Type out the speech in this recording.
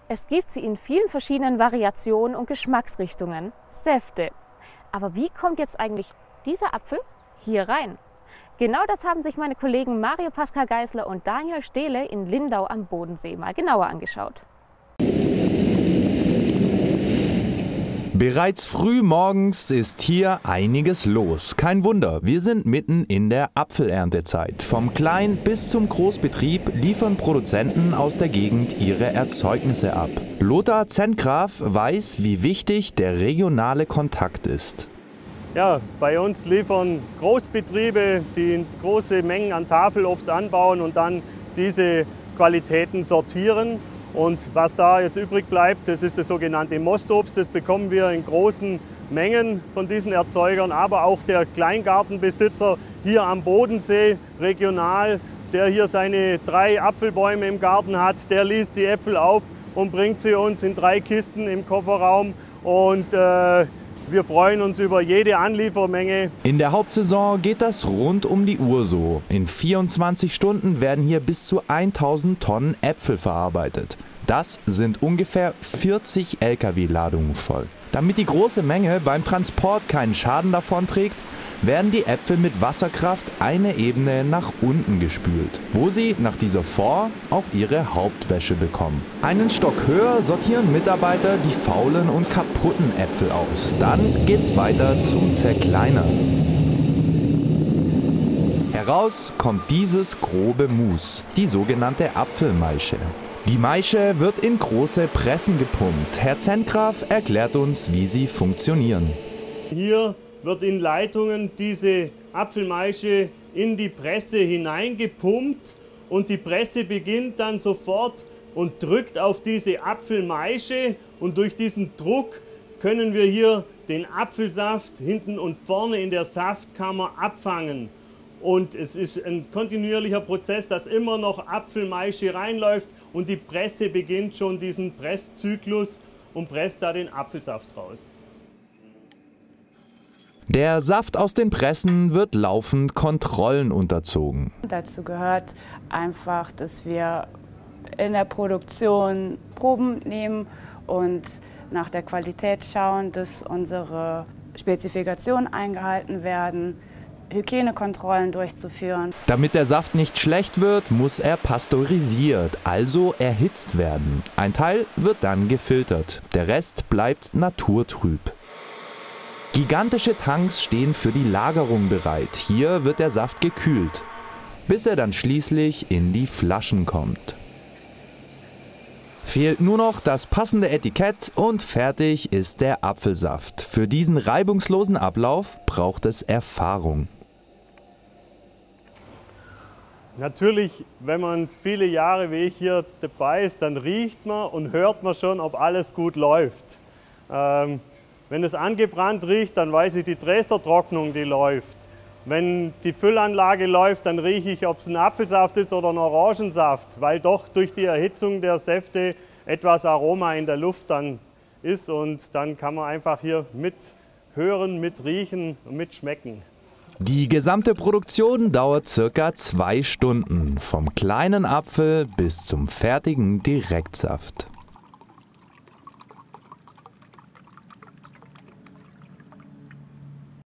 Es gibt sie in vielen verschiedenen Variationen und Geschmacksrichtungen, Säfte. Aber wie kommt jetzt eigentlich dieser Apfel hier rein? Genau das haben sich meine Kollegen Mario Pascal Geisler und Daniel Stehle in Lindau am Bodensee mal genauer angeschaut. Bereits früh morgens ist hier einiges los. Kein Wunder, wir sind mitten in der Apfelerntezeit. Vom Klein- bis zum Großbetrieb liefern Produzenten aus der Gegend ihre Erzeugnisse ab. Lothar Zentgraf weiß, wie wichtig der regionale Kontakt ist. Ja, bei uns liefern Großbetriebe, die große Mengen an Tafelobst anbauen und dann diese Qualitäten sortieren. Und was da jetzt übrig bleibt, das ist das sogenannte Mostobst. Das bekommen wir in großen Mengen von diesen Erzeugern, aber auch der Kleingartenbesitzer hier am Bodensee, regional, der hier seine 3 Apfelbäume im Garten hat, der liest die Äpfel auf und bringt sie uns in 3 Kisten im Kofferraum. Und wir freuen uns über jede Anliefermenge. In der Hauptsaison geht das rund um die Uhr so. In 24 Stunden werden hier bis zu 1000 Tonnen Äpfel verarbeitet. Das sind ungefähr 40 Lkw-Ladungen voll. Damit die große Menge beim Transport keinen Schaden davonträgt, werden die Äpfel mit Wasserkraft eine Ebene nach unten gespült, wo sie nach dieser Vor- auch ihre Hauptwäsche bekommen. Einen Stock höher sortieren Mitarbeiter die faulen und kaputten Äpfel aus. Dann geht's weiter zum Zerkleinern. Heraus kommt dieses grobe Mus, die sogenannte Apfelmaische. Die Maische wird in große Pressen gepumpt. Herr Zentgraf erklärt uns, wie sie funktionieren. Hier wird in Leitungen diese Apfelmaische in die Presse hineingepumpt und die Presse beginnt dann sofort und drückt auf diese Apfelmaische und durch diesen Druck können wir hier den Apfelsaft hinten und vorne in der Saftkammer abfangen. Und es ist ein kontinuierlicher Prozess, dass immer noch Apfelmaische reinläuft und die Presse beginnt schon diesen Presszyklus und presst da den Apfelsaft raus. Der Saft aus den Pressen wird laufend Kontrollen unterzogen. Dazu gehört einfach, dass wir in der Produktion Proben nehmen und nach der Qualität schauen, dass unsere Spezifikationen eingehalten werden, Hygienekontrollen durchzuführen. Damit der Saft nicht schlecht wird, muss er pasteurisiert, also erhitzt werden. Ein Teil wird dann gefiltert, der Rest bleibt naturtrüb. Gigantische Tanks stehen für die Lagerung bereit. Hier wird der Saft gekühlt, bis er dann schließlich in die Flaschen kommt. Fehlt nur noch das passende Etikett und fertig ist der Apfelsaft. Für diesen reibungslosen Ablauf braucht es Erfahrung. Natürlich, wenn man viele Jahre wie ich hier dabei ist, dann riecht man und hört man schon, ob alles gut läuft. Wenn es angebrannt riecht, dann weiß ich, die Dresdner-Trocknung, die läuft. Wenn die Füllanlage läuft, dann rieche ich, ob es ein Apfelsaft ist oder ein Orangensaft, weil doch durch die Erhitzung der Säfte etwas Aroma in der Luft dann ist und dann kann man einfach hier mithören, mitriechen und mitschmecken. Die gesamte Produktion dauert ca. 2 Stunden, vom kleinen Apfel bis zum fertigen Direktsaft.